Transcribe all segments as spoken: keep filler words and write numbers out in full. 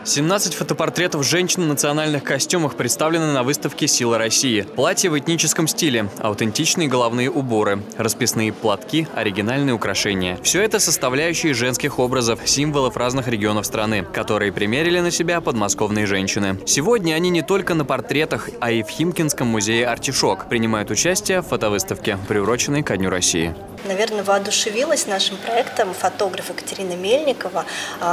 семнадцать фотопортретов женщин в национальных костюмах представлены на выставке «Сила России». Платья в этническом стиле, аутентичные головные уборы, расписные платки, оригинальные украшения. Все это составляющие женских образов, символов разных регионов страны, которые примерили на себя подмосковные женщины. Сегодня они не только на портретах, а и в Химкинском музее «Артишок» принимают участие в фотовыставке, приуроченной ко Дню России. Наверное, воодушевилась нашим проектом фотограф Екатерина Мельникова.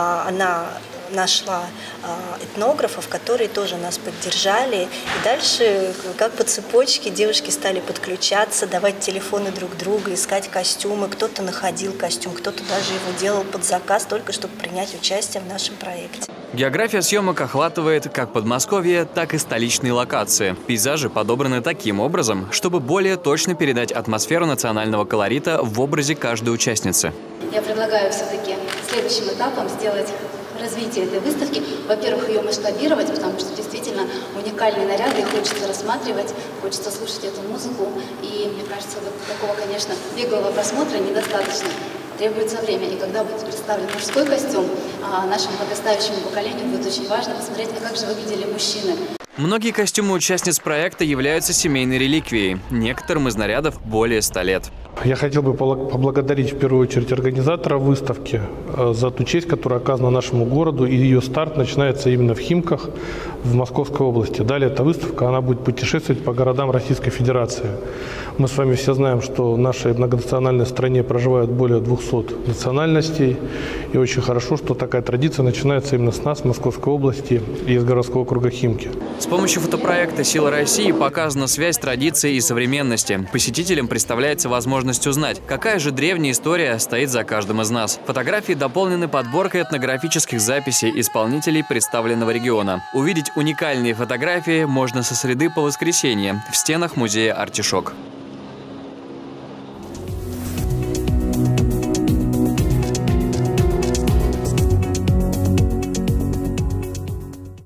Она нашла этнографов, которые тоже нас поддержали. И дальше, как по цепочке, девушки стали подключаться, давать телефоны друг друга, искать костюмы. Кто-то находил костюм, кто-то даже его делал под заказ, только чтобы принять участие в нашем проекте. География съемок охватывает как Подмосковье, так и столичные локации. Пейзажи подобраны таким образом, чтобы более точно передать атмосферу национального колорита в образе каждой участницы. Я предлагаю все-таки следующим этапом сделать развитие этой выставки. Во-первых, ее масштабировать, потому что действительно уникальные наряды, их хочется рассматривать, хочется слушать эту музыку. И мне кажется, вот такого, конечно, беглого просмотра недостаточно. Требуется время. И когда будет представлен мужской костюм, нашему подрастающему поколению будет очень важно посмотреть, как же выглядели мужчины. Многие костюмы участниц проекта являются семейной реликвией. Некоторым из нарядов более ста лет. Я хотел бы поблагодарить в первую очередь организатора выставки за ту честь, которая оказана нашему городу. И ее старт начинается именно в Химках, в Московской области. Далее эта выставка, она будет путешествовать по городам Российской Федерации. Мы с вами все знаем, что в нашей многонациональной стране проживают более двухсот национальностей. И очень хорошо, что такая традиция начинается именно с нас, Московской области и из городского округа Химки. С помощью фотопроекта «Сила России» показана связь традиции и современности. Посетителям представляется возможность узнать, какая же древняя история стоит за каждым из нас. Фотографии дополнены подборкой этнографических записей исполнителей представленного региона. Увидеть уникальные фотографии можно со среды по воскресенье в стенах музея «Артишок».